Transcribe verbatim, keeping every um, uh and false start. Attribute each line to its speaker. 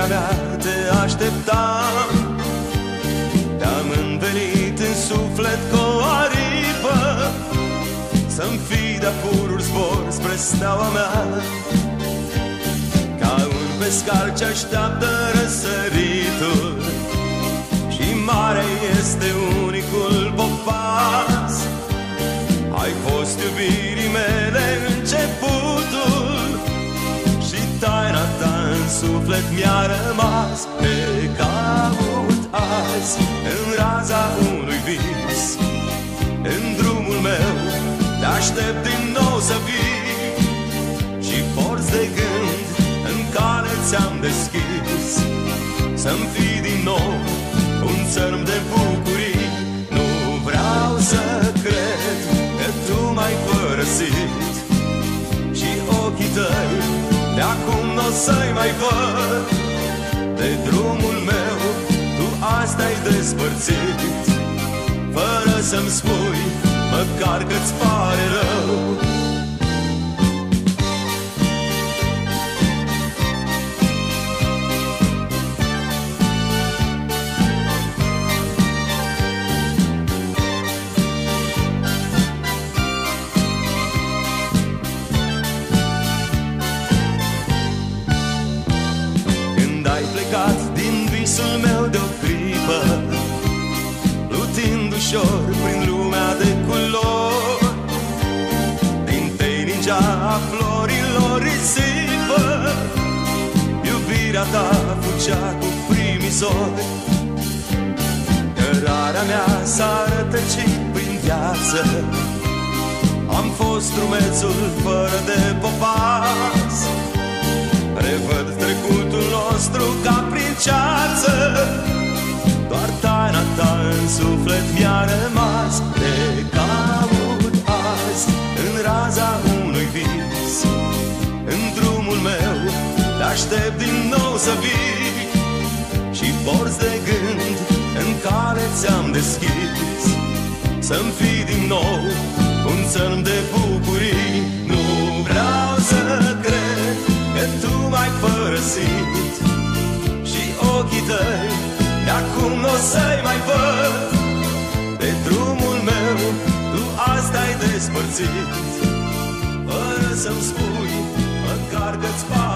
Speaker 1: iubirea mea, te așteptam. Te-am învelit în suflet cu o aripă, să-mi fii de purul zbor spre steaua mea. Ca un pescar ce așteaptă răsăritul, și mare este unicul popas. Ai fost iubirii mele începutul, și taina ta în suflet mi-a rămas. Te caut azi în raza unui vis, în drumul meu te aștept din nou să vii, și porți de gând în cale ți-am deschis, să-mi fii din nou un țărm de bucurii. Nu vreau să cred că tu m-ai părăsit, și ochii tăi de acum n-o să-i mai văd. De drumul meu tu azi te-ai despărțit, fără să-mi spui măcar că-ți pare rău. Din visul meu de o clipă, plutind ușor prin lumea de culori, din teningea a florilor risipă, iubirea ta fugea cu primii zori. Cărarea mea s-a rătăcit prin viață, am fost drumețul fără de popas. Revăd trecutul nostru ca prin ceață, doar taina ta în suflet mi-a rămas. Te caut azi în raza unui vis, în drumul meu te aștept din nou să vii, și porți de gând în care ți-am deschis, să-mi fii din nou un țărm de bucurii. Nu vreau să cred că tu m-ai părăsit, și ochii tăi de acum n-o să-i mai văd. De drumul meu tu azi te-ai despărțit, fără să-mi spui măcar că-ți pare